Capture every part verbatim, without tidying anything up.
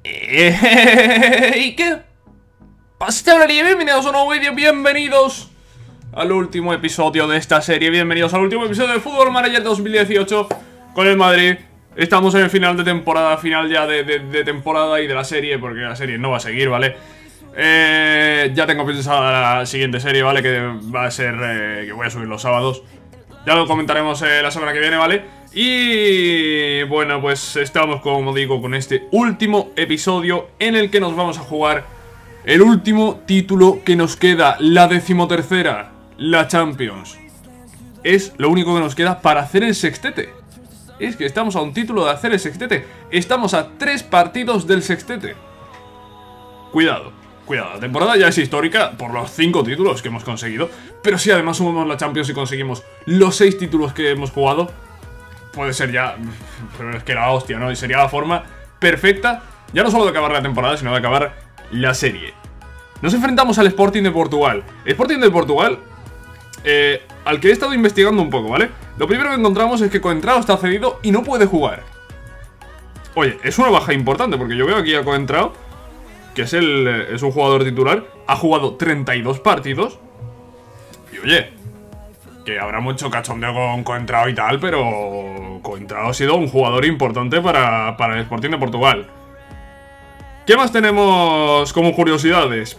¿Y qué pasa, chavalería? Bienvenidos a un nuevo vídeo, bienvenidos al último episodio de esta serie. Bienvenidos al último episodio de Football Manager dos mil dieciocho con el Madrid. Estamos en el final de temporada, final ya de, de, de temporada y de la serie, porque la serie no va a seguir, ¿vale? Eh, ya tengo pensada la siguiente serie, ¿vale? Que va a ser, eh, que voy a subir los sábados. Ya lo comentaremos eh, la semana que viene, ¿vale? Y bueno, pues estamos, como digo, con este último episodio en el que nos vamos a jugar el último título que nos queda, la decimotercera, la Champions. Es lo único que nos queda para hacer el sextete. Es que estamos a un título de hacer el sextete. Estamos a tres partidos del sextete. Cuidado, cuidado, la temporada ya es histórica por los cinco títulos que hemos conseguido. Pero si además sumamos la Champions y conseguimos los seis títulos que hemos jugado, puede ser ya, pero es que la hostia, ¿no? Y sería la forma perfecta, ya no solo de acabar la temporada, sino de acabar la serie. Nos enfrentamos al Sporting de Portugal. Sporting de Portugal, eh, al que he estado investigando un poco, ¿vale? Lo primero que encontramos es que Coentrao está cedido y no puede jugar. Oye, es una baja importante, porque yo veo aquí a Coentrao, que es, el, es un jugador titular, ha jugado treinta y dos partidos. Y oye, que habrá mucho cachondeo con Coentrao y tal, pero Coentrao ha sido un jugador importante para, para el Sporting de Portugal. ¿Qué más tenemos como curiosidades?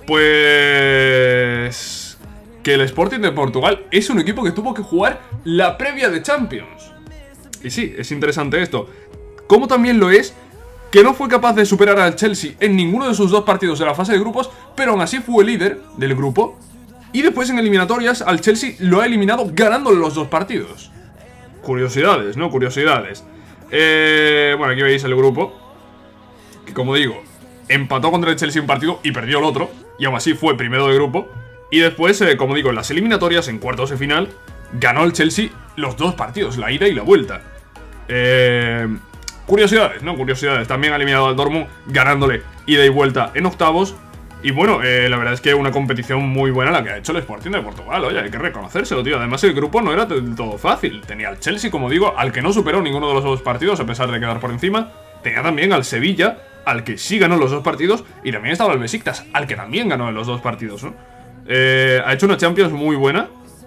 Pues que el Sporting de Portugal es un equipo que tuvo que jugar la previa de Champions. Y sí, es interesante esto. Como también lo es que no fue capaz de superar al Chelsea en ninguno de sus dos partidos de la fase de grupos, pero aún así fue líder del grupo. Y después en eliminatorias al Chelsea lo ha eliminado ganándole los dos partidos. Curiosidades, ¿no? Curiosidades. Eh, bueno, aquí veis el grupo, que como digo, empató contra el Chelsea un partido y perdió el otro, y aún así fue primero de grupo. Y después, eh, como digo, en las eliminatorias, en cuartos de final, ganó el Chelsea los dos partidos, la ida y la vuelta. Eh, curiosidades, ¿no? Curiosidades. También ha eliminado al Dortmund ganándole ida y vuelta en octavos. Y bueno, eh, la verdad es que una competición muy buena la que ha hecho el Sporting de Portugal. Oye, hay que reconocérselo, tío. Además el grupo no era del todo fácil. Tenía al Chelsea, como digo, al que no superó ninguno de los dos partidos a pesar de quedar por encima. Tenía también al Sevilla, al que sí ganó los dos partidos. Y también estaba el Besiktas, al que también ganó en los dos partidos, ¿no? Eh, ha hecho una Champions muy buena.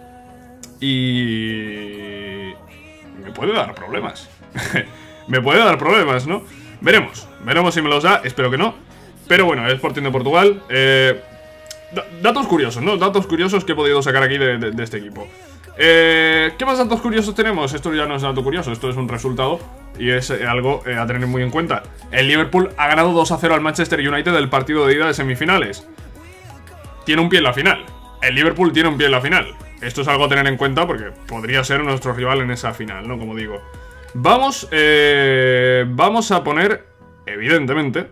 Y... me puede dar problemas. Me puede dar problemas, ¿no? Veremos, veremos si me los da, espero que no. Pero bueno, el Sporting de Portugal, eh, datos curiosos, ¿no? Datos curiosos que he podido sacar aquí de, de, de este equipo. eh, ¿Qué más datos curiosos tenemos? Esto ya no es dato curioso, esto es un resultado y es eh, algo eh, a tener muy en cuenta. El Liverpool ha ganado dos a cero al Manchester United del partido de ida de semifinales. Tiene un pie en la final. El Liverpool tiene un pie en la final. Esto es algo a tener en cuenta porque podría ser nuestro rival en esa final, ¿no? Como digo. Vamos, eh, vamos a poner, evidentemente,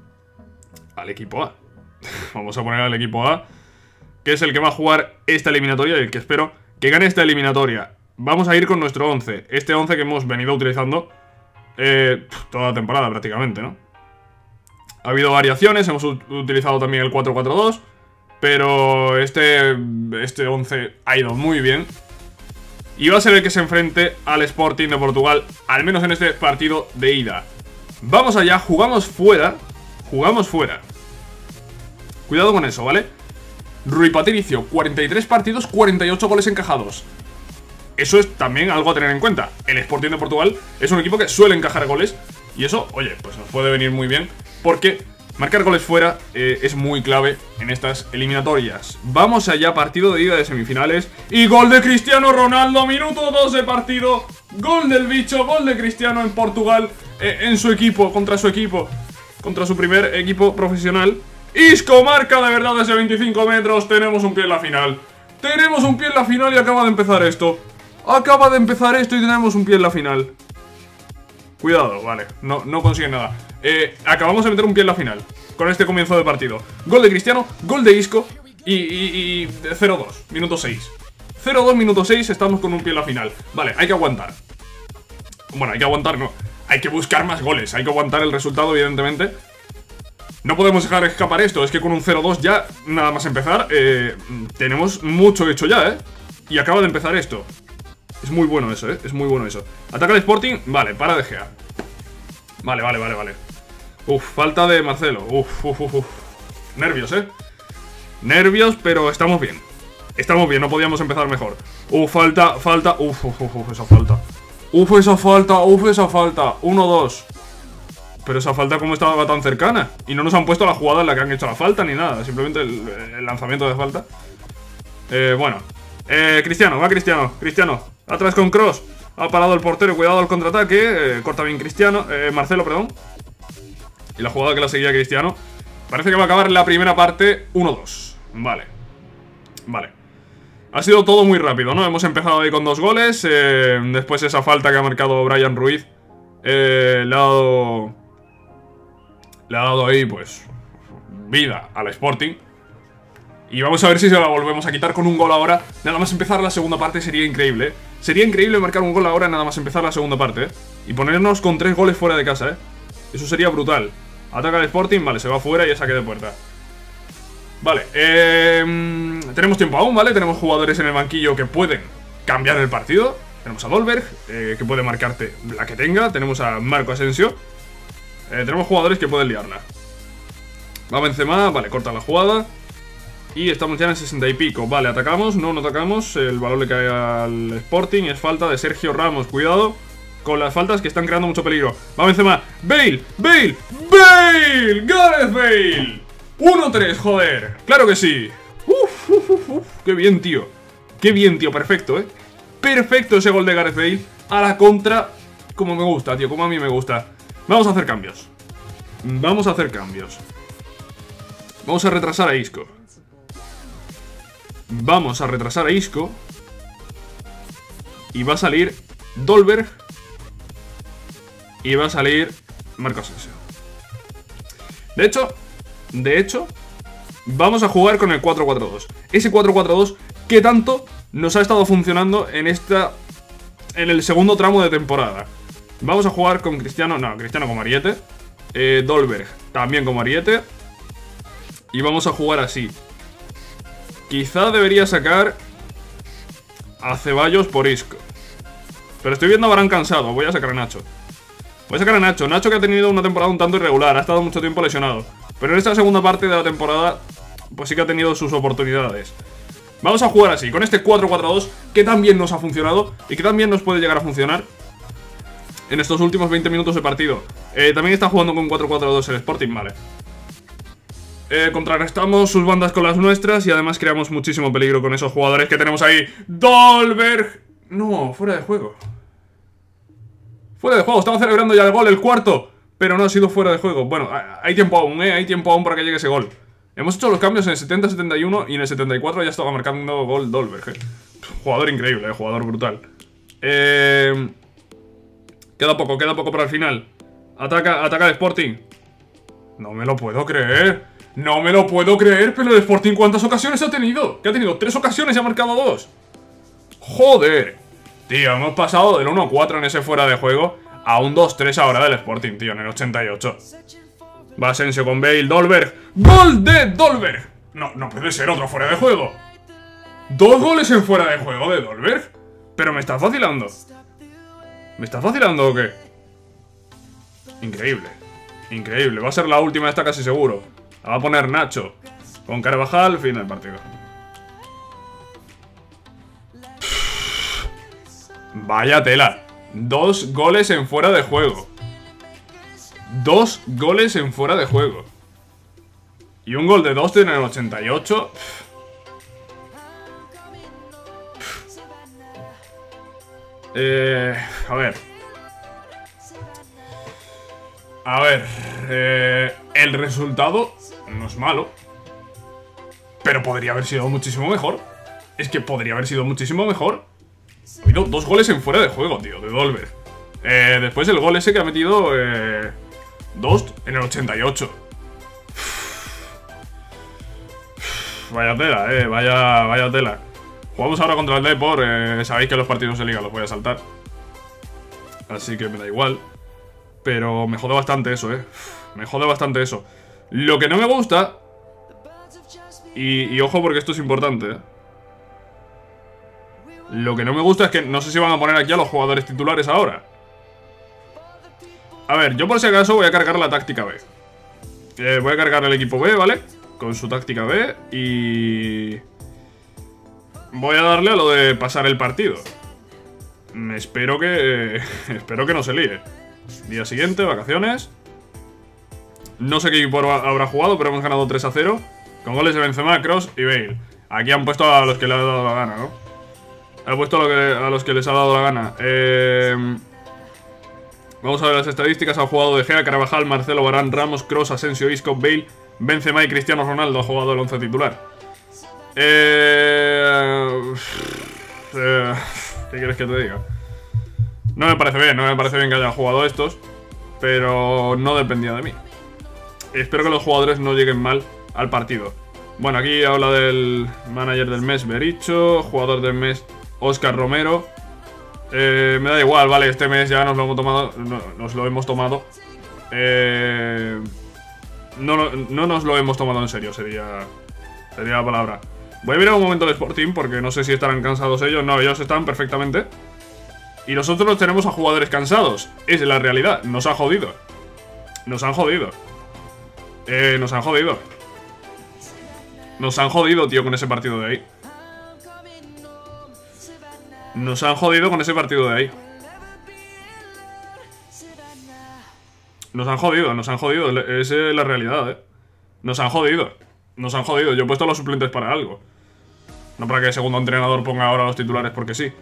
al equipo A. Vamos a poner al equipo A, que es el que va a jugar esta eliminatoria y el que espero que gane esta eliminatoria. Vamos a ir con nuestro once. Este once que hemos venido utilizando eh, toda la temporada prácticamente, ¿no? Ha habido variaciones, hemos utilizado también el cuatro cuatro dos, pero este, este once ha ido muy bien. Y va a ser el que se enfrente al Sporting de Portugal, al menos en este partido de ida. Vamos allá, jugamos fuera. Jugamos fuera. Cuidado con eso, ¿vale? Rui Patricio, cuarenta y tres partidos, cuarenta y ocho goles encajados. Eso es también algo a tener en cuenta. El Sporting de Portugal es un equipo que suele encajar goles. Y eso, oye, pues nos puede venir muy bien, porque marcar goles fuera eh, es muy clave en estas eliminatorias. Vamos allá, partido de ida de semifinales. Y gol de Cristiano Ronaldo, minuto dos de partido. Gol del bicho, gol de Cristiano en Portugal, eh, en su equipo, contra su equipo. Contra su primer equipo profesional. Isco marca de verdad desde veinticinco metros. Tenemos un pie en la final. Tenemos un pie en la final y acaba de empezar esto. Acaba de empezar esto y tenemos un pie en la final. Cuidado, vale, no, no consigue nada. eh, Acabamos de meter un pie en la final con este comienzo de partido. Gol de Cristiano, gol de Isco. Y, y, y cero dos, minuto seis. cero dos, minuto seis, estamos con un pie en la final. Vale, hay que aguantar. Bueno, hay que aguantar, no. Hay que buscar más goles, hay que aguantar el resultado, evidentemente. No podemos dejar escapar esto, es que con un cero dos ya, nada más empezar, eh, tenemos mucho hecho ya, ¿eh? Y acaba de empezar esto. Es muy bueno eso, ¿eh? Es muy bueno eso. Ataca el Sporting, vale, para De Gea. Vale, vale, vale, vale. Uf, falta de Marcelo. Uf, uf, uf, uf. Nervios, eh. Nervios, pero estamos bien. Estamos bien, no podíamos empezar mejor. Uf, falta, falta. Uf, uf, uf, uf, esa falta. Uf, esa falta, uf, esa falta. uno dos. Pero esa falta como estaba tan cercana. Y no nos han puesto la jugada en la que han hecho la falta ni nada. Simplemente el, el lanzamiento de falta. Eh, bueno. Eh, Cristiano, va Cristiano. Cristiano, atrás con Kroos. Ha parado el portero, cuidado al contraataque. eh, Corta bien Cristiano, eh, Marcelo, perdón. Y la jugada que la seguía Cristiano. Parece que va a acabar la primera parte uno dos. Vale. Vale. Ha sido todo muy rápido, ¿no? Hemos empezado ahí con dos goles. eh, Después esa falta que ha marcado Brian Ruiz. eh, Le ha dado... Le ha dado ahí, pues, vida al Sporting. Y vamos a ver si se la volvemos a quitar con un gol ahora. Nada más empezar la segunda parte sería increíble, ¿eh? Sería increíble marcar un gol ahora nada más empezar la segunda parte, ¿eh? Y ponernos con tres goles fuera de casa, ¿eh? Eso sería brutal. Ataca el Sporting, vale, se va fuera y es saque de puerta. Vale, eh, tenemos tiempo aún, ¿vale? Tenemos jugadores en el banquillo que pueden cambiar el partido. Tenemos a Dolberg, eh, que puede marcarte la que tenga. Tenemos a Marco Asensio. Eh, tenemos jugadores que pueden liarla. Va Benzema, vale, corta la jugada. Y estamos ya en el sesenta y pico. Vale, atacamos, no, no atacamos. El balón le cae al Sporting. Es falta de Sergio Ramos, cuidado con las faltas que están creando mucho peligro. Va Benzema, Bale, Bale, Bale, Gareth Bale. uno tres, joder, claro que sí. Uf, uf, uf, uf, qué bien, tío. Qué bien, tío, perfecto, eh. Perfecto ese gol de Gareth Bale. A la contra, como me gusta, tío, como a mí me gusta. Vamos a hacer cambios. Vamos a hacer cambios. Vamos a retrasar a Isco. Vamos a retrasar a Isco. Y va a salir Dolberg. Y va a salir Marco Asensio. De hecho, de hecho, vamos a jugar con el cuatro cuatro dos. Ese cuatro cuatro dos que tanto nos ha estado funcionando en esta... En el segundo tramo de temporada. Vamos a jugar con Cristiano, no, Cristiano con Ariete. eh, Dolberg también con Ariete. Y vamos a jugar así. Quizá debería sacar a Ceballos por Isco. Pero estoy viendo a Varane cansado, voy a sacar a Nacho. Voy a sacar a Nacho, Nacho que ha tenido una temporada un tanto irregular, ha estado mucho tiempo lesionado. Pero en esta segunda parte de la temporada, pues sí que ha tenido sus oportunidades. Vamos a jugar así, con este cuatro cuatro dos, que también nos ha funcionado y que también nos puede llegar a funcionar en estos últimos veinte minutos de partido. eh, También está jugando con cuatro cuatro dos el Sporting, vale. eh, Contrarrestamos sus bandas con las nuestras y además creamos muchísimo peligro con esos jugadores que tenemos ahí. Dolberg. No, fuera de juego. Fuera de juego, estamos celebrando ya el gol, el cuarto. Pero no ha sido fuera de juego. Bueno, hay tiempo aún, eh, hay tiempo aún para que llegue ese gol. Hemos hecho los cambios en el setenta setenta y uno y en el setenta y cuatro ya estaba marcando gol Dolberg, eh. Jugador increíble, eh, jugador brutal. Eh... Queda poco, queda poco para el final. Ataca, ataca el Sporting. No me lo puedo creer. No me lo puedo creer, pero el Sporting ¿cuántas ocasiones ha tenido? Que ha tenido tres ocasiones y ha marcado dos. Joder. Tío, hemos pasado del uno a cuatro en ese fuera de juego a un dos tres ahora del Sporting, tío, en el ochenta y ocho. Va Asensio con Bale, Dolberg. ¡Gol de Dolberg! No, no puede ser otro fuera de juego. ¿Dos goles en fuera de juego de Dolberg? Pero me estás vacilando. ¿Me estás vacilando o qué? Increíble. Increíble. Va a ser la última, está casi seguro. La va a poner Nacho con Carvajal, fin del partido. Vaya tela. Dos goles en fuera de juego. Dos goles en fuera de juego. Y un gol de dos en el ochenta y ocho. Eh, a ver. A ver. Eh, el resultado no es malo. Pero podría haber sido muchísimo mejor. Es que podría haber sido muchísimo mejor. Ha habido dos goles en fuera de juego, tío, de Dolberg. Eh, después el gol ese que ha metido eh, dos en el ochenta y ocho. Vaya tela, eh, vaya, vaya tela. Jugamos ahora contra el Depor. eh, Sabéis que los partidos de liga los voy a saltar, así que me da igual. Pero me jode bastante eso, eh. Me jode bastante eso. Lo que no me gusta, y, y ojo porque esto es importante, eh. Lo que no me gusta es que no sé si van a poner aquí a los jugadores titulares ahora. A ver, yo por si acaso voy a cargar la táctica B. eh, Voy a cargar el equipo B, ¿vale? Con su táctica B. Y... voy a darle a lo de pasar el partido. Espero que... espero que no se líe. Día siguiente, vacaciones. No sé qué equipo habrá jugado, pero hemos ganado tres a cero. Con goles de Benzema, Kroos y Bale. Aquí han puesto a los que les ha dado la gana, ¿no? Han puesto a, lo que, a los que les ha dado la gana. Eh... Vamos a ver las estadísticas. Han jugado De Gea, Carvajal, Marcelo, Varane, Ramos, Kroos, Asensio, Isco, Bale, Benzema y Cristiano Ronaldo. Ha jugado el once titular. Eh... eh... ¿Qué quieres que te diga? No me parece bien, no me parece bien que haya jugado estos, pero no dependía de mí. Espero que los jugadores no lleguen mal al partido. Bueno, aquí habla del manager del mes, Bericho. Jugador del mes, Óscar Romero. eh, Me da igual, vale, este mes ya nos lo hemos tomado. No, nos lo hemos tomado eh, no, no nos lo hemos tomado en serio, sería Sería la palabra. Voy a mirar un momento el Sporting, porque no sé si estarán cansados ellos. No, ellos están perfectamente. Y nosotros tenemos a jugadores cansados. Es la realidad, nos ha jodido. Nos han jodido Eh, nos han jodido Nos han jodido, tío, con ese partido de ahí. Nos han jodido con ese partido de ahí. Nos han jodido, nos han jodido. Esa es la realidad, eh. Nos han jodido. Nos han jodido. Yo he puesto a los suplentes para algo. No para que el segundo entrenador ponga ahora los titulares porque sí.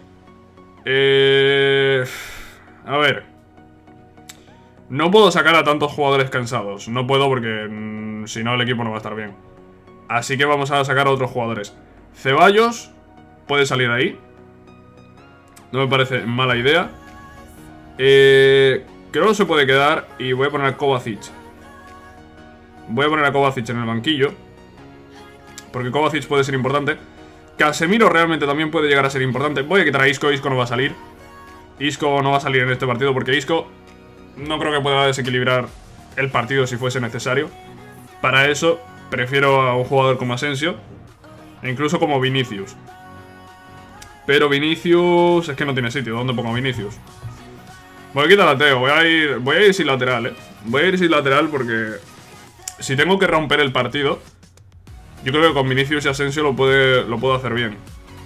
Eh... A ver. No puedo sacar a tantos jugadores cansados. No puedo porque mmm, si no el equipo no va a estar bien. Así que vamos a sacar a otros jugadores. Ceballos puede salir ahí. No me parece mala idea. Eh... Creo que se puede quedar y voy a poner a Kovacic. Voy a poner a Kovacic en el banquillo, porque Kovacic puede ser importante. Casemiro realmente también puede llegar a ser importante. Voy a quitar a Isco, Isco no va a salir. Isco no va a salir en este partido porque Isco no creo que pueda desequilibrar el partido si fuese necesario. Para eso prefiero a un jugador como Asensio, e incluso como Vinicius. Pero Vinicius es que no tiene sitio. ¿Dónde pongo a Vinicius? Voy a quitar a Teo, voy a ir. Voy a ir sin lateral, eh. Voy a ir sin lateral porque si tengo que romper el partido, yo creo que con Vinicius y Asensio lo, puede, lo puedo hacer bien.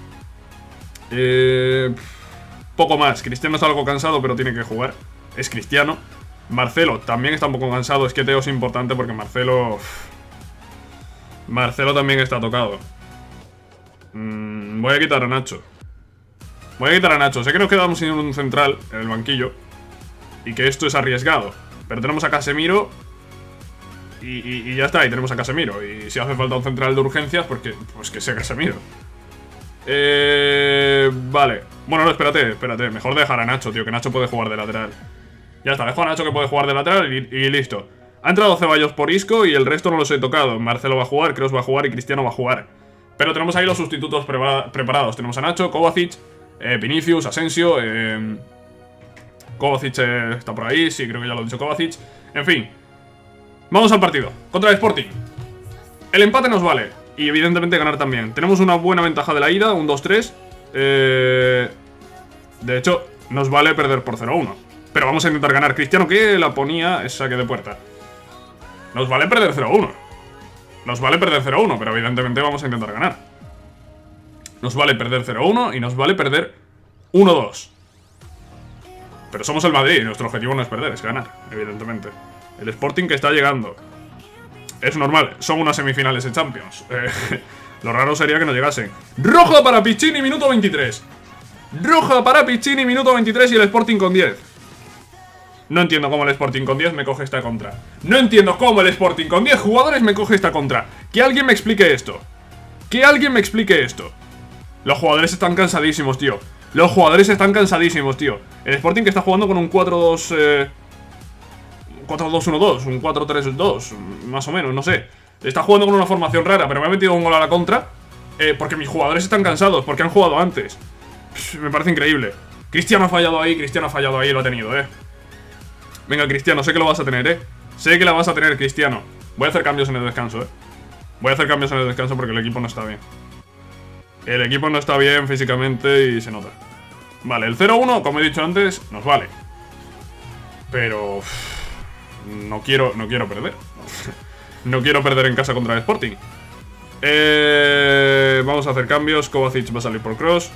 Eh, poco más. Cristiano está algo cansado, pero tiene que jugar. Es Cristiano. Marcelo también está un poco cansado. Es que Teo es importante porque Marcelo... Marcelo también está tocado. mm, Voy a quitar a Nacho. Voy a quitar a Nacho. Sé que nos quedamos sin un central en el banquillo y que esto es arriesgado, pero tenemos a Casemiro y, y, y ya está, y tenemos a Casemiro. Y si hace falta un central de urgencias, porque, pues que sea Casemiro. Eh, vale. Bueno, no, espérate, espérate. Mejor dejar a Nacho, tío, que Nacho puede jugar de lateral. Ya está, dejo a Nacho que puede jugar de lateral y, y listo. Ha entrado Ceballos por Isco y el resto no los he tocado. Marcelo va a jugar, Kroos va a jugar y Cristiano va a jugar. Pero tenemos ahí los sustitutos prepara preparados. Tenemos a Nacho, Kovacic, eh, Vinicius, Asensio, eh... Kovacic eh, está por ahí, sí, creo que ya lo he dicho Kovacic. En fin, vamos al partido contra el Sporting. El empate nos vale y evidentemente ganar también. Tenemos una buena ventaja de la ida, un dos tres. eh... De hecho, nos vale perder por cero uno, pero vamos a intentar ganar. Cristiano, que la ponía, es saque de puerta. Nos vale perder cero uno. Nos vale perder cero uno, pero evidentemente vamos a intentar ganar. Nos vale perder cero uno y nos vale perder uno dos. Pero somos el Madrid y nuestro objetivo no es perder, es ganar, evidentemente. El Sporting que está llegando. Es normal, son unas semifinales de Champions. Eh, lo raro sería que no llegasen. Roja para Piccini, minuto veintitrés. Roja para Piccini, minuto veintitrés y el Sporting con diez. No entiendo cómo el Sporting con diez me coge esta contra. No entiendo cómo el Sporting con diez jugadores me coge esta contra. Que alguien me explique esto. Que alguien me explique esto. Los jugadores están cansadísimos, tío. Los jugadores están cansadísimos, tío. El Sporting que está jugando con un cuatro dos... Eh, cuatro dos uno dos, un cuatro tres dos, más o menos, no sé. Está jugando con una formación rara, pero me ha metido un gol a la contra. Eh, porque mis jugadores están cansados, porque han jugado antes. Pff, me parece increíble. Cristiano ha fallado ahí, Cristiano ha fallado ahí, lo ha tenido, eh. Venga, Cristiano, sé que lo vas a tener, eh. Sé que la vas a tener, Cristiano. Voy a hacer cambios en el descanso, eh. Voy a hacer cambios en el descanso porque el equipo no está bien. El equipo no está bien físicamente y se nota. Vale, el cero uno, como he dicho antes, nos vale. Pero... Uff, no quiero, no quiero perder. No quiero perder en casa contra el Sporting. eh, Vamos a hacer cambios. Kovacic va a salir por Cross.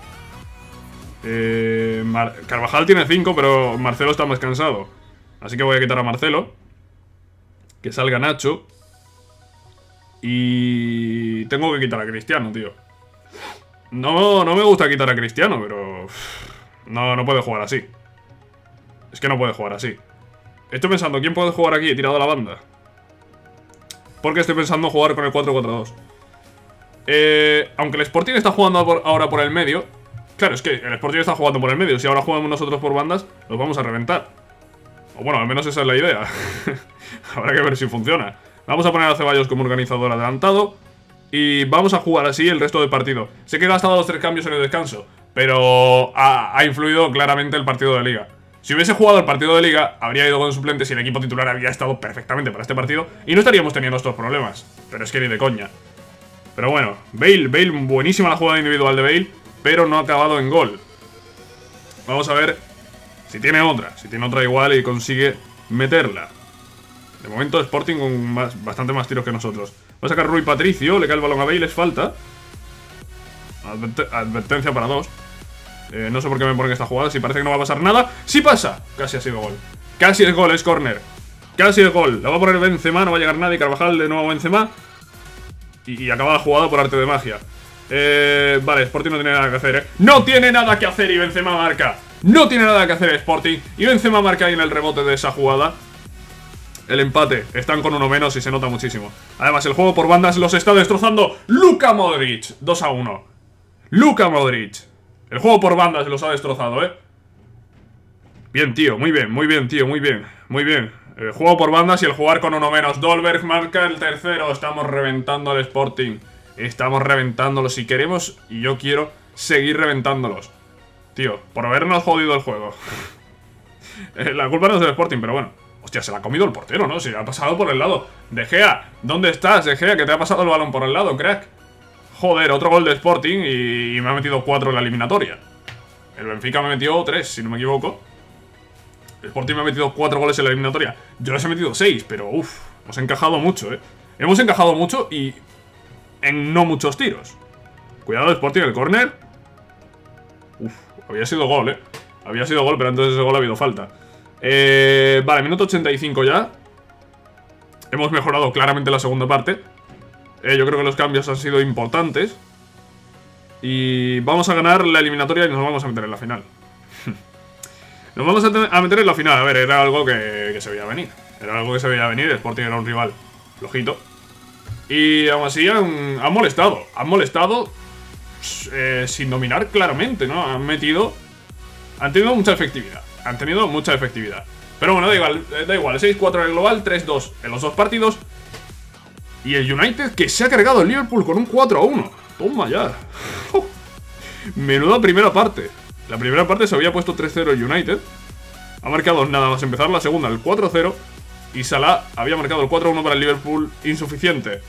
eh, Mar Carvajal tiene cinco, pero Marcelo está más cansado. Así que voy a quitar a Marcelo. Que salga Nacho. Y tengo que quitar a Cristiano, tío. No, no me gusta quitar a Cristiano, pero... No, no puede jugar así. Es que no puede jugar así. Estoy pensando, ¿quién puede jugar aquí? He tirado a la banda. Porque estoy pensando jugar con el cuatro cuatro dos. eh, Aunque el Sporting está jugando por, ahora por el medio. Claro, es que el Sporting está jugando por el medio. Si ahora jugamos nosotros por bandas, los vamos a reventar. O bueno, al menos esa es la idea. Habrá que ver si funciona. Vamos a poner a Ceballos como organizador adelantado. Y vamos a jugar así el resto del partido. Sé que he gastado los tres cambios en el descanso, pero ha, ha influido claramente el partido de Liga. Si hubiese jugado el partido de Liga, habría ido con suplentes y el equipo titular habría estado perfectamente para este partido y no estaríamos teniendo estos problemas. Pero es que ni de coña. Pero bueno, Bale, Bale, buenísima la jugada individual de Bale, pero no ha acabado en gol. Vamos a ver si tiene otra, si tiene otra igual y consigue meterla. De momento Sporting con más, bastante más tiros que nosotros. Va a sacar Rui Patricio, le cae el balón a Bale, es falta. Advert advertencia para dos. Eh, no sé por qué me ponen esta jugada, si parece que no va a pasar nada. ¡Sí pasa! Casi ha sido gol. Casi es gol, es córner. Casi es gol. La va a poner Benzema, no va a llegar nadie. Carvajal de nuevo a Benzema. Y, y acaba la jugada por arte de magia. Eh, vale, Sporting no tiene nada que hacer, ¿eh? ¡No tiene nada que hacer! Y Benzema marca. No tiene nada que hacer Sporting. Y Benzema marca ahí en el rebote de esa jugada. El empate. Están con uno menos y se nota muchísimo. Además, el juego por bandas los está destrozando Luka Modric. dos a uno. Luka Modric. El juego por bandas los ha destrozado, ¿eh? Bien, tío, muy bien, muy bien, tío, muy bien, muy bien. El juego por bandas y el jugar con uno menos. Dolberg marca el tercero. Estamos reventando al Sporting. Estamos reventándolos si queremos. Y yo quiero seguir reventándolos. Tío, por habernos jodido el juego. La culpa no es del Sporting, pero bueno. Hostia, se la ha comido el portero, ¿no? Se le ha pasado por el lado. De Gea, ¿dónde estás, De Gea? Que te ha pasado el balón por el lado, crack. Joder, otro gol de Sporting y, y me ha metido cuatro en la eliminatoria. El Benfica me metió tres, si no me equivoco. El Sporting me ha metido cuatro goles en la eliminatoria. Yo les he metido seis, pero uff, hemos encajado mucho, ¿eh? Hemos encajado mucho y en no muchos tiros. Cuidado, Sporting, el córner. Uff, había sido gol, ¿eh? Había sido gol, pero antes de ese gol ha habido falta. Eh, vale, minuto ochenta y cinco ya. Hemos mejorado claramente la segunda parte. Eh, yo creo que los cambios han sido importantes. Y vamos a ganar la eliminatoria y nos vamos a meter en la final. Nos vamos a, a meter en la final. A ver, era algo que, que se veía venir. Era algo que se veía venir. El Sporting era un rival flojito. Y aún así han, han molestado. Han molestado eh, sin dominar claramente, ¿no? Han metido... Han tenido mucha efectividad. Han tenido mucha efectividad. Pero bueno, da igual. Da igual. seis cuatro en el global, tres dos en los dos partidos. Y el United que se ha cargado el Liverpool con un cuatro a uno. Toma ya. Menuda primera parte. La primera parte se había puesto tres cero el United. Ha marcado nada más empezar la segunda el cuatro cero. Y Salah había marcado el cuatro uno para el Liverpool. Insuficiente.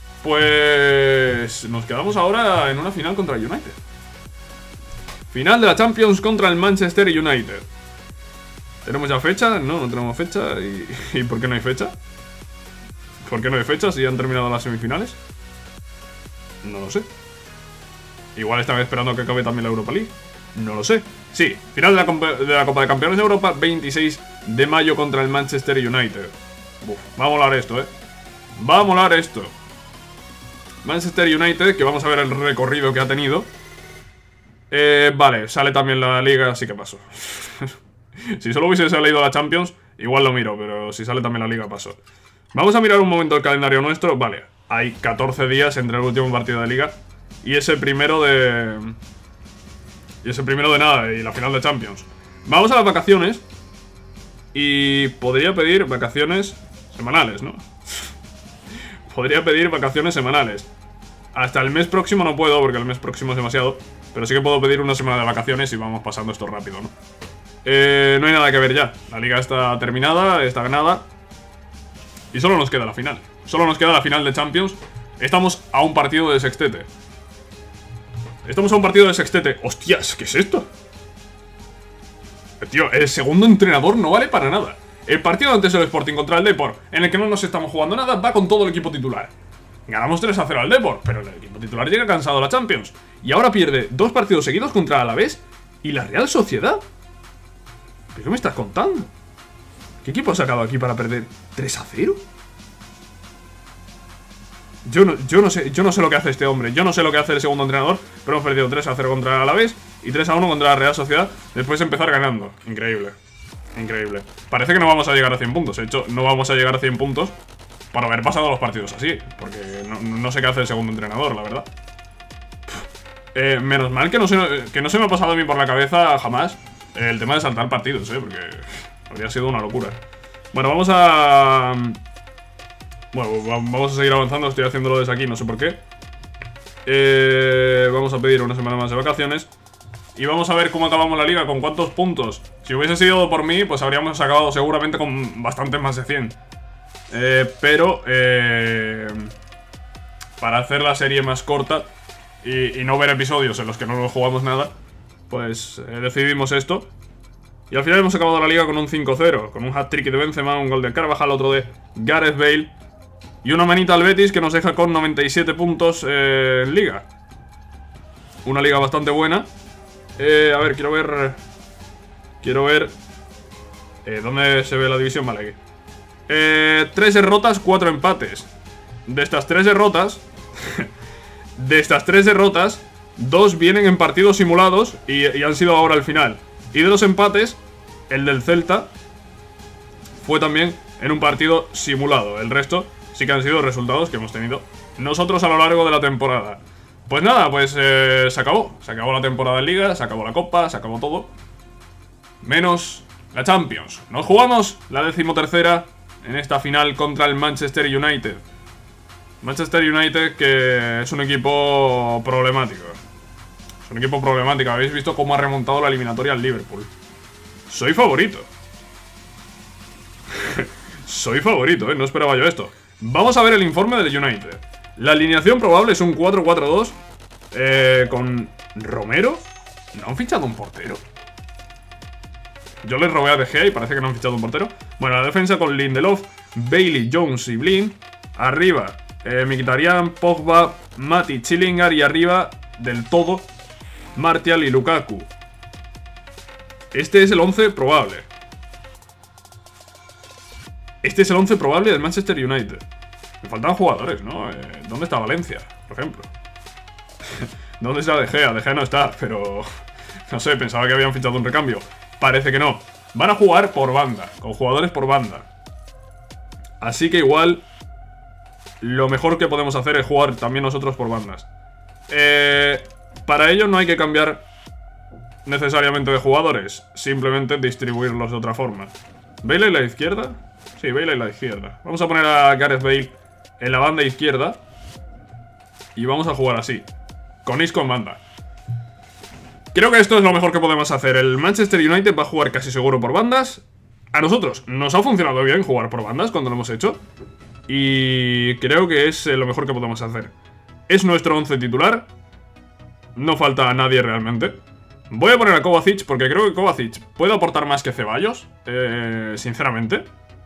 Pues nos quedamos ahora en una final contra el United. Final de la Champions contra el Manchester United. ¿Tenemos ya fecha? No, no tenemos fecha. ¿Y, ¿y por qué no hay fecha? ¿Por qué no hay fecha si ya han terminado las semifinales? No lo sé. Igual están esperando a que acabe también la Europa League. No lo sé. Sí, final de la, de la Copa de Campeones de Europa, veintiséis de mayo contra el Manchester United. Uf, va a molar esto, eh. Va a molar esto. Manchester United, que vamos a ver el recorrido que ha tenido. Eh, vale, sale también la Liga, así que paso. Si solo hubiese salido la Champions, igual lo miro, pero si sale también la Liga, paso. Vamos a mirar un momento el calendario nuestro. Vale, hay catorce días entre el último partido de Liga y ese primero de... Y ese primero de nada, y la final de Champions. Vamos a las vacaciones. Y podría pedir vacaciones semanales, ¿no? Podría pedir vacaciones semanales. Hasta el mes próximo no puedo, porque el mes próximo es demasiado. Pero sí que puedo pedir una semana de vacaciones y vamos pasando esto rápido, ¿no? Eh, no hay nada que ver ya. La liga está terminada, está ganada. Y solo nos queda la final. Solo nos queda la final de Champions. Estamos a un partido de sextete. Estamos a un partido de sextete. ¡Hostias! ¿Qué es esto? Tío, el segundo entrenador no vale para nada. El partido antes del Sporting contra el Depor, en el que no nos estamos jugando nada, va con todo el equipo titular. Ganamos tres a cero al Depor, pero el equipo titular llega cansado a la Champions. Y ahora pierde dos partidos seguidos contra el Alavés y la Real Sociedad. ¿Pero qué me estás contando? ¿Qué equipo ha sacado aquí para perder tres a cero? Yo no, yo, no sé, yo no sé lo que hace este hombre. Yo no sé lo que hace el segundo entrenador. Pero hemos perdido tres a cero contra el Alavés y tres a uno contra la Real Sociedad, después de empezar ganando. Increíble. Increíble. Parece que no vamos a llegar a cien puntos. De hecho, no vamos a llegar a cien puntos para haber pasado los partidos así. Porque no, no sé qué hace el segundo entrenador, la verdad. Eh, menos mal que no, se, que no se me ha pasado a mí por la cabeza jamás el tema de saltar partidos, ¿eh? Porque habría sido una locura. Bueno, vamos a... Bueno, vamos a seguir avanzando. Estoy haciéndolo desde aquí, no sé por qué. eh, Vamos a pedir una semana más de vacaciones y vamos a ver cómo acabamos la liga, con cuántos puntos. Si hubiese sido por mí, pues habríamos acabado seguramente con bastantes más de cien. eh, Pero eh, para hacer la serie más corta y, y no ver episodios en los que no nos jugamos nada, pues eh, decidimos esto. Y al final hemos acabado la liga con un cinco cero, con un hat-trick de Benzema, un gol de Carvajal, otro de Gareth Bale y una manita al Betis que nos deja con noventa y siete puntos eh, en liga. Una liga bastante buena. eh, A ver, quiero ver... Quiero ver... Eh, ¿Dónde se ve la división? Vale, aquí. Eh, tres derrotas, cuatro empates. De estas tres derrotas... de estas tres derrotas, dos vienen en partidos simulados y, y han sido ahora al final. Y de los empates, el del Celta fue también en un partido simulado. El resto sí que han sido resultados que hemos tenido nosotros a lo largo de la temporada. Pues nada, pues eh, se acabó. Se acabó la temporada en Liga, se acabó la Copa, se acabó todo. Menos la Champions. Nos jugamos la decimotercera en esta final contra el Manchester United. Manchester United, que es un equipo problemático. Es un equipo problemático. Habéis visto cómo ha remontado la eliminatoria al Liverpool. Soy favorito. Soy favorito, ¿eh? No esperaba yo esto. Vamos a ver el informe del United. La alineación probable es un cuatro cuatro dos eh, con Romero. ¿No han fichado un portero? Yo les robé a De Gea y parece que no han fichado un portero. Bueno, la defensa con Lindelof, Bailey, Jones y Blin. Arriba, eh, Mkhitaryan, Pogba, Matic, Chillingar. Y arriba, del todo, Martial y Lukaku. Este es el once probable. Este es el once probable del Manchester United. Me faltan jugadores, ¿no? Eh, ¿Dónde está Valencia, por ejemplo? ¿Dónde está De Gea? De Gea no está, pero... No sé, pensaba que habían fichado un recambio. Parece que no. Van a jugar por banda, con jugadores por banda. Así que igual lo mejor que podemos hacer es jugar también nosotros por bandas. Eh, para ello no hay que cambiar necesariamente de jugadores, simplemente distribuirlos de otra forma. ¿Bale en la izquierda? Sí, Bale en la izquierda. Vamos a poner a Gareth Bale en la banda izquierda y vamos a jugar así, con Isco en banda. Creo que esto es lo mejor que podemos hacer. El Manchester United va a jugar casi seguro por bandas. A nosotros nos ha funcionado bien jugar por bandas cuando lo hemos hecho, y creo que es lo mejor que podemos hacer. Es nuestro once titular. No falta a nadie realmente. Voy a poner a Kovacic porque creo que Kovacic puede aportar más que Ceballos, eh, sinceramente.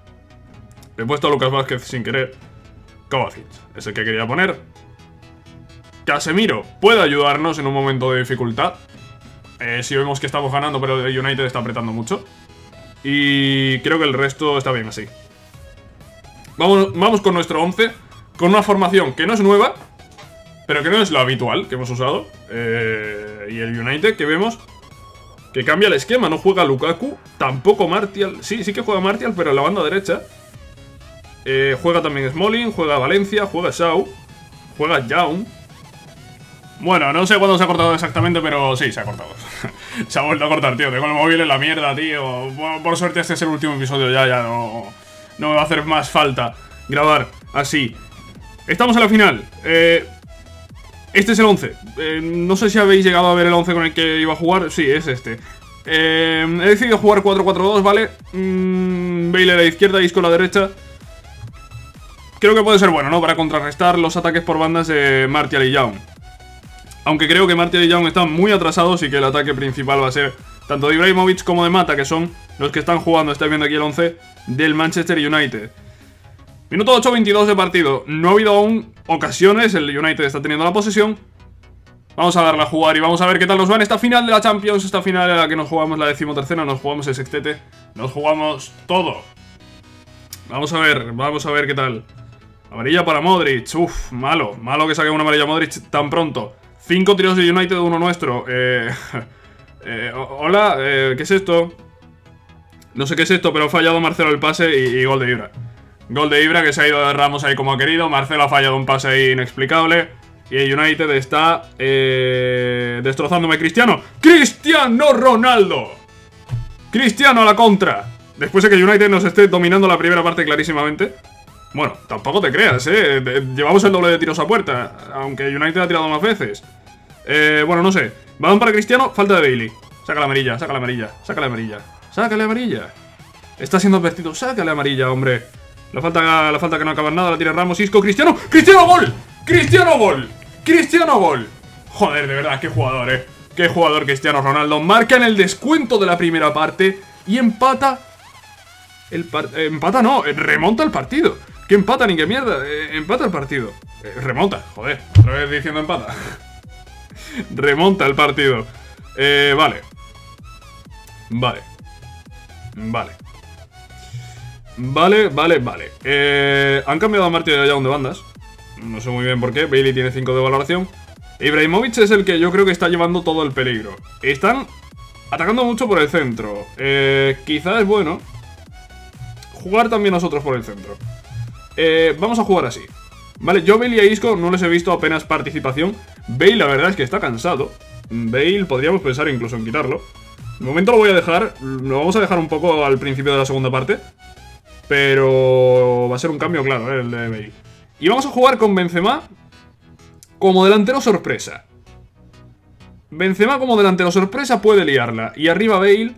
He puesto a Lucas Vázquez sin querer. Kovacic es el que quería poner. Casemiro puede ayudarnos en un momento de dificultad, eh, si vemos que estamos ganando pero el United está apretando mucho. Y creo que el resto está bien así. Vamos, vamos con nuestro once, con una formación que no es nueva, pero que no es lo habitual que hemos usado. eh, Y el United que vemos que cambia el esquema. No juega Lukaku, tampoco Martial. Sí, sí que juega Martial, pero en la banda derecha. eh, Juega también Smalling, juega Valencia, juega Shaw, juega Young. Bueno, no sé cuándo se ha cortado exactamente, pero sí, se ha cortado. Se ha vuelto a cortar, tío. Tengo el móvil en la mierda, tío. Por, por suerte este es el último episodio ya, ya no, no me va a hacer más falta grabar así. Estamos en la final. Eh, este es el once. Eh, no sé si habéis llegado a ver el once con el que iba a jugar. Sí, es este. Eh, he decidido jugar cuatro cuatro dos, ¿vale? Mm, Bale a la izquierda, Isco a la derecha. Creo que puede ser bueno, ¿no? Para contrarrestar los ataques por bandas de Martial y Young. Aunque creo que Martial y Young están muy atrasados y que el ataque principal va a ser tanto de Ibrahimovic como de Mata, que son los que están jugando, estáis viendo aquí el once del Manchester United. Minuto ocho veintidós de partido. No ha habido aún ocasiones, el United está teniendo la posesión. Vamos a darle a jugar y vamos a ver qué tal nos va en esta final de la Champions. Esta final en la que nos jugamos la decimotercera, nos jugamos el sextete, nos jugamos todo. Vamos a ver, vamos a ver qué tal. Amarilla para Modric, uff, malo, malo que saque una amarilla Modric tan pronto. Cinco tiros de United, uno nuestro. Eh, eh, hola, eh, ¿qué es esto? No sé qué es esto, pero ha fallado Marcelo el pase y, y gol de Ibra. Gol de Ibra que se ha ido de Ramos ahí como ha querido. Marcelo ha fallado un pase ahí inexplicable. Y el United está eh, destrozándome. Cristiano. ¡Cristiano Ronaldo! Cristiano a la contra. Después de que United nos esté dominando la primera parte clarísimamente. Bueno, tampoco te creas, eh. Llevamos el doble de tiros a puerta. Aunque United ha tirado más veces. Eh, bueno, no sé. Balón para Cristiano. Falta de Bailey. Saca la amarilla, saca la amarilla, saca la amarilla. Saca la amarilla. Está siendo advertido. Saca la amarilla, hombre. La falta, la falta que no acaba en nada. La tira Ramos. Isco. Cristiano. ¡Cristiano gol! ¡Cristiano gol! ¡Cristiano gol! Joder, de verdad, qué jugador, eh. Qué jugador Cristiano Ronaldo. Marca en el descuento de la primera parte. Y empata. El par eh, empata no, eh, remonta el partido. ¿Qué empata ni qué mierda? Eh, empata el partido. Eh, remonta, joder. Otra vez diciendo empata. Remonta el partido. Eh, vale. Vale. Vale. Vale, vale, vale. Eh, han cambiado a Martial y a Young de bandas. No sé muy bien por qué. Bailey tiene cinco de valoración. Ibrahimovic es el que yo creo que está llevando todo el peligro. Están atacando mucho por el centro. Eh, quizá es bueno jugar también nosotros por el centro. Eh, vamos a jugar así. Vale, yo Bale y a Isco no les he visto apenas participación. Bale la verdad es que está cansado. Bale podríamos pensar incluso en quitarlo. De momento lo voy a dejar. Lo vamos a dejar un poco al principio de la segunda parte. Pero va a ser un cambio claro, eh, el de Bale. Y vamos a jugar con Benzema como delantero sorpresa. Benzema como delantero sorpresa puede liarla. Y arriba Bale,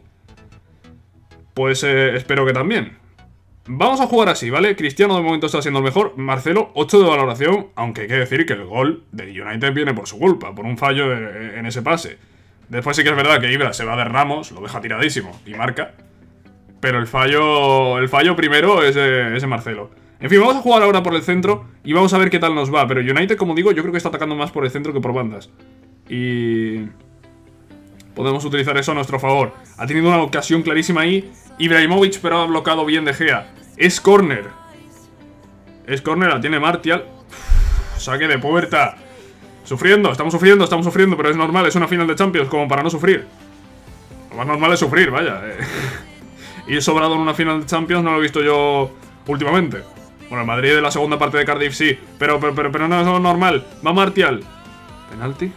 pues eh, espero que también. Vamos a jugar así, ¿vale? Cristiano de momento está siendo el mejor. Marcelo, ocho de valoración. Aunque hay que decir que el gol del United viene por su culpa, por un fallo en ese pase. Después sí que es verdad que Ibra se va de Ramos, lo deja tiradísimo y marca. Pero el fallo el fallo primero es de, es de Marcelo. En fin, vamos a jugar ahora por el centro y vamos a ver qué tal nos va. Pero United, como digo, yo creo que está atacando más por el centro que por bandas. Y podemos utilizar eso a nuestro favor. Ha tenido una ocasión clarísima ahí Ibrahimovic, pero ha bloqueado bien De Gea. Es córner. Es córner, la tiene Martial. Uf, saque de puerta. Sufriendo, estamos sufriendo, estamos sufriendo, pero es normal, es una final de Champions, como para no sufrir. Lo más normal es sufrir, vaya. Eh. Ir sobrado en una final de Champions no lo he visto yo últimamente. Bueno, el Madrid de la segunda parte de Cardiff sí, pero, pero, pero, pero no es lo normal. Va Martial. ¿Penalti?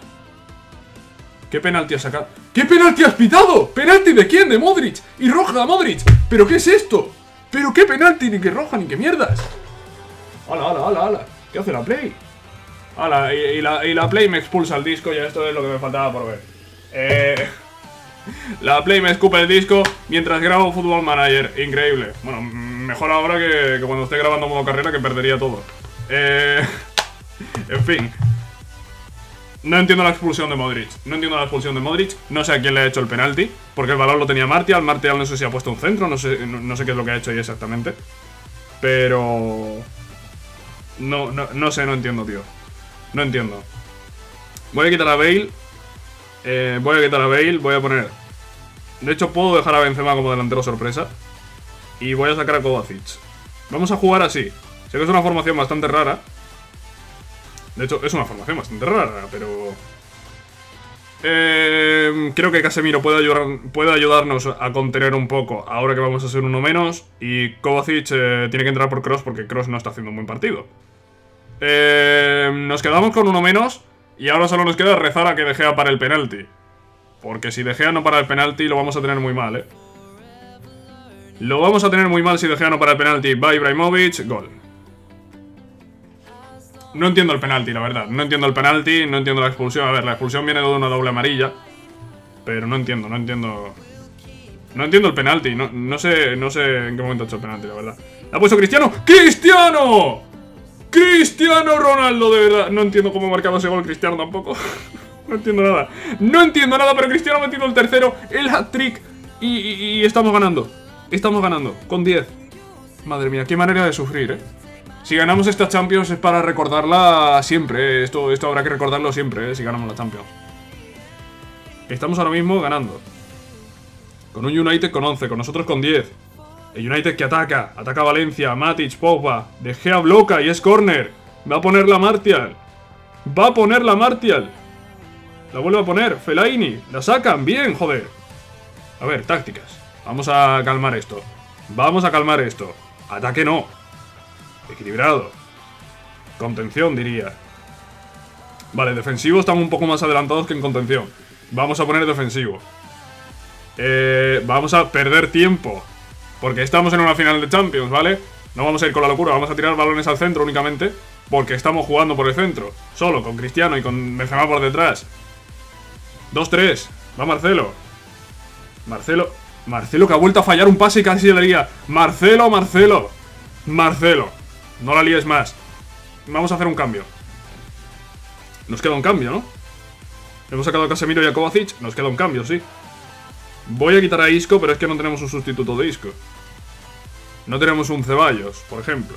¿Qué penalti has sacado? ¿Qué penalti has pitado? ¿Penalti de quién? ¿De Modric? ¿Y roja a Modric? ¿Pero qué es esto? ¿Pero qué penalti? Ni que roja, ni que mierdas. ¡Hala, hala, hala, hala! ¿Qué hace la Play? ¡Hala! Y, y, la, y la Play me expulsa el disco, ya esto es lo que me faltaba por ver. Eh... La Play me escupe el disco mientras grabo Football Manager. Increíble. Bueno, mejor ahora que, que cuando esté grabando modo carrera, que perdería todo. Eh... En fin. No entiendo la expulsión de Modric. No entiendo la expulsión de Modric. No sé a quién le ha hecho el penalti, porque el balón lo tenía Martial. Martial no sé si ha puesto un centro. No sé, no, no sé qué es lo que ha hecho ahí exactamente. Pero... No, no, no sé, no entiendo, tío. No entiendo. Voy a quitar a Bale. Eh, voy a quitar a Bale. Voy a poner... De hecho, puedo dejar a Benzema como delantero sorpresa. Y voy a sacar a Kovacic. Vamos a jugar así. Sé que es una formación bastante rara. De hecho, es una formación bastante rara, pero... Eh, creo que Casemiro puede, ayudar, puede ayudarnos a contener un poco ahora que vamos a ser uno menos. Y Kovacic eh, tiene que entrar por Kroos porque Kroos no está haciendo un buen partido. Eh, nos quedamos con uno menos y ahora solo nos queda rezar a que De Gea para el penalti. Porque si De Gea no para el penalti lo vamos a tener muy mal, ¿eh? Lo vamos a tener muy mal si De Gea no para el penalti. Va Ibrahimovic, gol. No entiendo el penalti, la verdad. No entiendo el penalti, no entiendo la expulsión. A ver, la expulsión viene de una doble amarilla. Pero no entiendo, no entiendo... No entiendo el penalti. No, no sé no sé en qué momento ha hecho el penalti, la verdad. ¿La ha puesto Cristiano? ¡Cristiano! ¡Cristiano Ronaldo, de verdad! No entiendo cómo ha marcado ese gol Cristiano tampoco. No entiendo nada. No entiendo nada, pero Cristiano ha metido el tercero. El hat-trick Y, y, y estamos ganando. Estamos ganando, con diez. Madre mía, qué manera de sufrir, ¿eh? Si ganamos esta Champions es para recordarla siempre, ¿eh? Esto, esto habrá que recordarlo siempre, ¿eh? Si ganamos la Champions. Estamos ahora mismo ganando. Con un United con once, con nosotros con diez. El United que ataca, ataca a Valencia, Matic, Pogba, De Gea bloca y es córner. Va a poner la Martial. Va a poner la Martial. La vuelve a poner, Fellaini. La sacan, bien, joder. A ver, tácticas. Vamos a calmar esto. Vamos a calmar esto. Ataque no. Equilibrado. Contención, diría. Vale, defensivo están un poco más adelantados que en contención. Vamos a poner defensivo. Eh, vamos a perder tiempo. Porque estamos en una final de Champions, ¿vale? No vamos a ir con la locura, vamos a tirar balones al centro únicamente. Porque estamos jugando por el centro. Solo, con Cristiano y con Benzema por detrás. dos tres. Va Marcelo. Marcelo. Marcelo que ha vuelto a fallar un pase y casi le daría. Marcelo, Marcelo. Marcelo. No la líes más. Vamos a hacer un cambio. Nos queda un cambio, ¿no? Hemos sacado a Casemiro y a Kovacic. Nos queda un cambio, sí. Voy a quitar a Isco, pero es que no tenemos un sustituto de Isco. No tenemos un Ceballos, por ejemplo.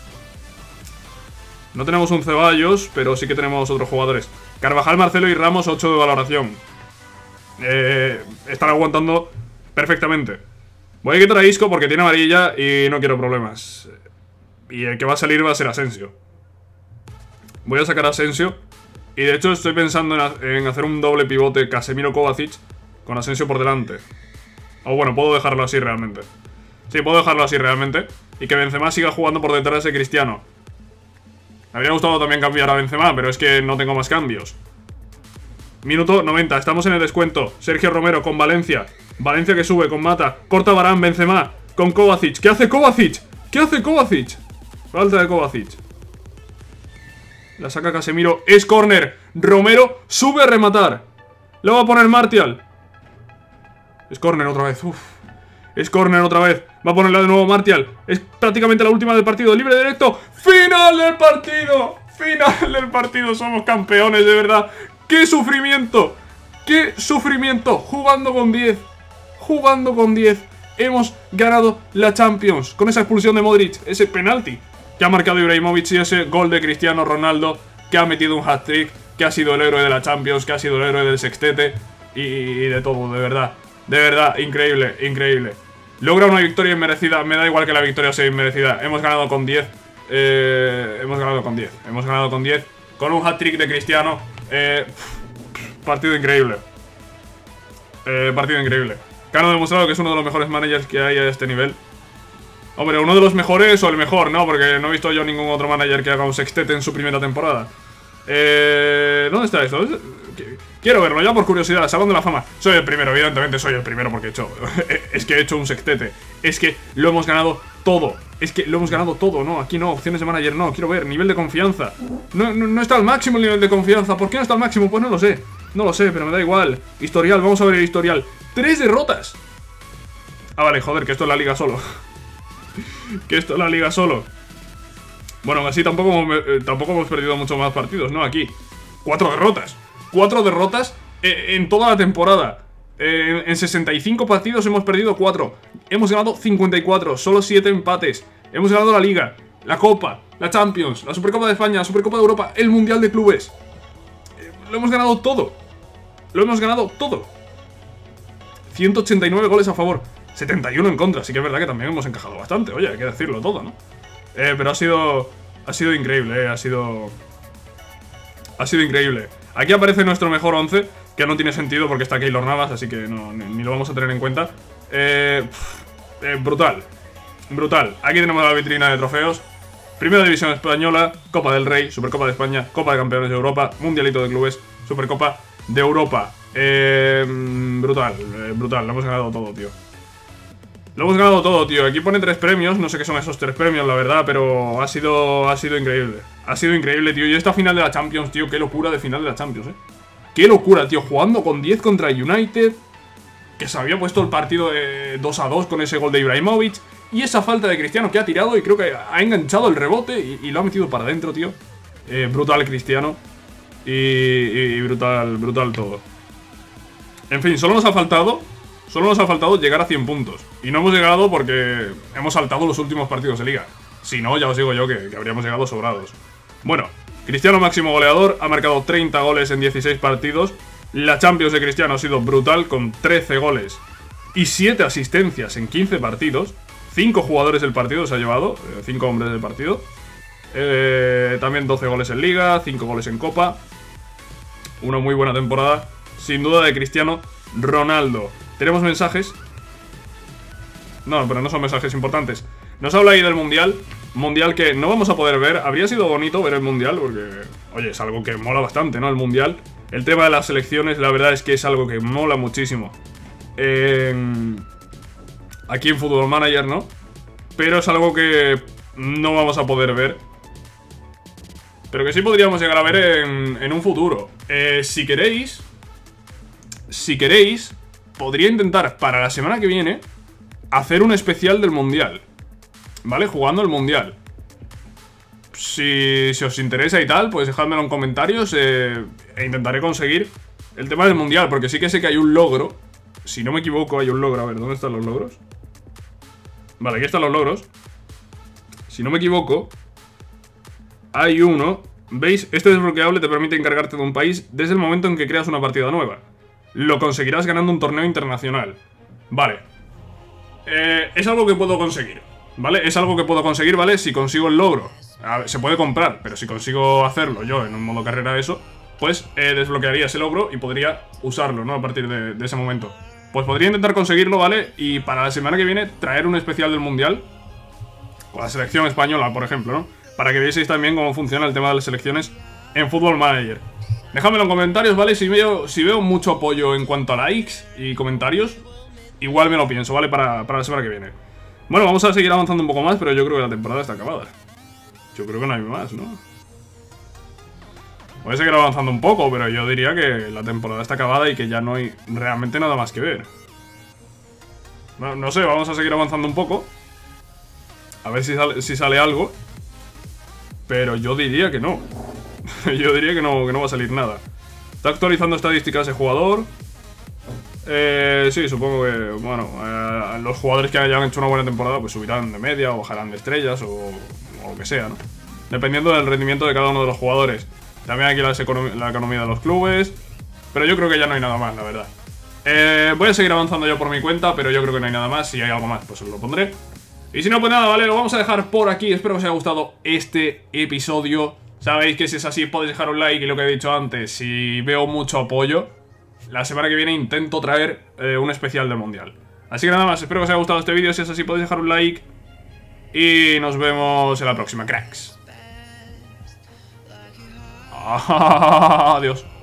No tenemos un Ceballos, pero sí que tenemos otros jugadores. Carvajal, Marcelo y Ramos, ocho de valoración. Eh, están aguantando perfectamente. Voy a quitar a Isco porque tiene amarilla y no quiero problemas. Y el que va a salir va a ser Asensio. Voy a sacar a Asensio. Y de hecho estoy pensando en, en hacer un doble pivote Casemiro-Kovacic con Asensio por delante. O bueno, puedo dejarlo así realmente. Sí, puedo dejarlo así realmente. Y que Benzema siga jugando por detrás de Cristiano. Me habría gustado también cambiar a Benzema, pero es que no tengo más cambios. Minuto noventa, estamos en el descuento. Sergio Romero con Valencia. Valencia que sube con Mata. Corta Varane, Benzema con Kovacic. ¿Qué hace Kovacic? ¿Qué hace Kovacic? Falta de Kovacic. La saca Casemiro. Es córner. Romero sube a rematar. Le va a poner Martial. Es córner otra vez. Uf. Es córner otra vez. Va a ponerla de nuevo Martial. Es prácticamente la última del partido. Libre directo. ¡Final del partido! ¡Final del partido! Somos campeones, de verdad. ¡Qué sufrimiento! ¡Qué sufrimiento! Jugando con diez. Jugando con diez. Hemos ganado la Champions. Con esa expulsión de Modric. Ese penalti que ha marcado Ibrahimovic y ese gol de Cristiano Ronaldo que ha metido un hat-trick. Que ha sido el héroe de la Champions. Que ha sido el héroe del sextete. Y, y de todo, de verdad. De verdad, increíble, increíble. Logra una victoria inmerecida. Me da igual que la victoria sea inmerecida. Hemos ganado con diez. Eh, hemos ganado con diez. Hemos ganado con diez. Con un hat-trick de Cristiano. Eh, partido increíble. Eh, partido increíble. Cano ha demostrado que es uno de los mejores managers que hay a este nivel. Hombre, uno de los mejores o el mejor, ¿no? Porque no he visto yo ningún otro manager que haga un sextete en su primera temporada. Eh, ¿Dónde está esto? Quiero verlo ya por curiosidad. Salón de la fama. Soy el primero, evidentemente soy el primero porque he hecho... es que he hecho un sextete. Es que lo hemos ganado todo. Es que lo hemos ganado todo, ¿no? Aquí no, opciones de manager no. Quiero ver, nivel de confianza. No, no, no está al máximo el nivel de confianza. ¿Por qué no está al máximo? Pues no lo sé. No lo sé, pero me da igual. Historial, vamos a ver el historial. Tres derrotas. Ah, vale, joder, que esto es la liga solo. Que esto es la liga solo. Bueno, así tampoco, eh, tampoco hemos perdido muchos más partidos, ¿no? Aquí. Cuatro derrotas. Cuatro derrotas eh, en toda la temporada. Eh, en sesenta y cinco partidos hemos perdido cuatro. Hemos ganado cincuenta y cuatro. Solo siete empates. Hemos ganado la Liga, la Copa, la Champions, la Supercopa de España, la Supercopa de Europa, el Mundial de Clubes. Eh, lo hemos ganado todo. Lo hemos ganado todo. ciento ochenta y nueve goles a favor. setenta y uno en contra. Sí que es verdad que también hemos encajado bastante. Oye, hay que decirlo todo, ¿no? Eh, pero ha sido... Ha sido increíble, eh. Ha sido... Ha sido increíble. Aquí aparece nuestro mejor once, que no tiene sentido porque está Keylor Navas, así que no, ni, ni lo vamos a tener en cuenta. Eh, eh, brutal. Brutal. Aquí tenemos la vitrina de trofeos. Primera División Española, Copa del Rey, Supercopa de España, Copa de Campeones de Europa, Mundialito de Clubes, Supercopa de Europa. Eh, brutal, eh, brutal. Lo hemos ganado todo, tío. Lo hemos ganado todo, tío. Aquí pone tres premios. No sé qué son esos tres premios, la verdad. Pero ha sido, ha sido increíble. Ha sido increíble, tío. Y esta final de la Champions, tío. Qué locura de final de la Champions, eh. Qué locura, tío. Jugando con diez contra United. Que se había puesto el partido de dos a dos con ese gol de Ibrahimovic. Y esa falta de Cristiano que ha tirado y creo que ha enganchado el rebote y, y lo ha metido para adentro, tío. Eh, brutal Cristiano. Y, y brutal, brutal todo. En fin, solo nos ha faltado Solo nos ha faltado llegar a cien puntos. Y no hemos llegado porque hemos saltado los últimos partidos de liga. Si no, ya os digo yo que, que habríamos llegado sobrados. Bueno, Cristiano máximo goleador, ha marcado treinta goles en dieciséis partidos. La Champions de Cristiano ha sido brutal, con trece goles y siete asistencias en quince partidos. cinco jugadores del partido se ha llevado, cinco hombres del partido. Eh, también doce goles en Liga, cinco goles en Copa. Una muy buena temporada, sin duda, de Cristiano Ronaldo. Tenemos mensajes. No, pero no son mensajes importantes. Nos habla ahí del Mundial. Mundial que no vamos a poder ver. Habría sido bonito ver el Mundial porque, oye, es algo que mola bastante, ¿no? El Mundial. El tema de las selecciones, la verdad es que es algo que mola muchísimo. Eh, aquí en Football Manager, ¿no? Pero es algo que no vamos a poder ver. Pero que sí podríamos llegar a ver en, en un futuro. Eh, si queréis... Si queréis, podría intentar para la semana que viene hacer un especial del Mundial. ¿Vale? Jugando el Mundial. Si, si os interesa y tal, pues dejádmelo en comentarios, eh, e intentaré conseguir el tema del Mundial, porque sí que sé que hay un logro. Si no me equivoco, hay un logro. A ver, ¿dónde están los logros? Vale, aquí están los logros. Si no me equivoco, hay uno. ¿Veis? Este desbloqueable te permite encargarte de un país desde el momento en que creas una partida nueva. Lo conseguirás ganando un torneo internacional. Vale. Eh, es algo que puedo conseguir, ¿vale? Es algo que puedo conseguir, ¿vale? Si consigo el logro. A ver, se puede comprar, pero si consigo hacerlo yo en un modo carrera eso, pues eh, desbloquearía ese logro y podría usarlo, ¿no? A partir de, de ese momento. Pues podría intentar conseguirlo, ¿vale? Y para la semana que viene traer un especial del Mundial con la selección española, por ejemplo, ¿no? Para que vieseis también cómo funciona el tema de las selecciones en Football Manager. Dejadmelo en comentarios, ¿vale? Si veo, si veo mucho apoyo en cuanto a likes y comentarios, igual me lo pienso, ¿vale? Para, para la semana que viene. Bueno, vamos a seguir avanzando un poco más, pero yo creo que la temporada está acabada. Yo creo que no hay más, ¿no? Voy a seguir avanzando un poco, pero yo diría que la temporada está acabada y que ya no hay realmente nada más que ver. No, no sé, vamos a seguir avanzando un poco. A ver si sale, si sale algo. Pero yo diría que no. Yo diría que no, que no va a salir nada. Está actualizando estadísticas de jugador. Eh, sí, supongo que, bueno, eh, los jugadores que hayan hecho una buena temporada pues subirán de media o bajarán de estrellas o, o lo que sea, ¿no? Dependiendo del rendimiento de cada uno de los jugadores. También aquí la, la economía de los clubes. Pero yo creo que ya no hay nada más, la verdad. Eh, voy a seguir avanzando yo por mi cuenta, pero yo creo que no hay nada más. Si hay algo más, pues os lo pondré. Y si no, pues nada, vale, lo vamos a dejar por aquí. Espero que os haya gustado este episodio. Sabéis que si es así podéis dejar un like y lo que he dicho antes, si veo mucho apoyo, la semana que viene intento traer eh, un especial del Mundial. Así que nada más, espero que os haya gustado este vídeo. Si es así podéis dejar un like y nos vemos en la próxima, cracks. Adiós.